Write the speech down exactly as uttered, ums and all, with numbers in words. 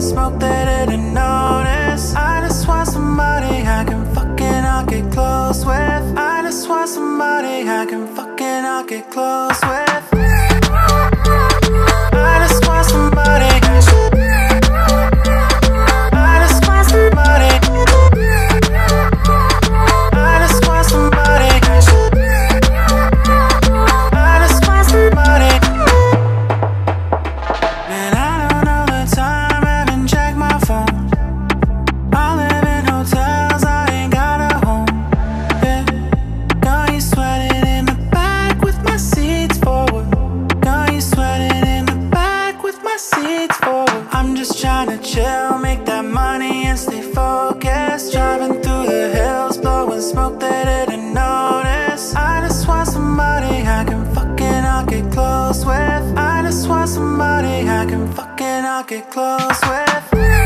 smoke they didn't notice. I just want somebody I can fucking not get close with. I just want somebody I can fucking not get close with. I just want somebody. I just want somebody. I just want somebody. I just want somebody. Man, I don't know the time, haven't checked my phone. I live in hotels, I ain't got a home. Yeah, got you sweating in the back with my seats forward. Got you sweating in the back with my seats forward. I'm just trying to chill, make that money and stay focused. Driving through the hills, blowing smoke they didn't notice. I just want somebody I can fucking not get close with. I just want somebody I can fucking not get close with.